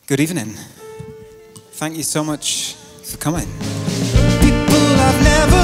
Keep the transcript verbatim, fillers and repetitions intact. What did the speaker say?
Good evening. Thank you so much for coming. People I've never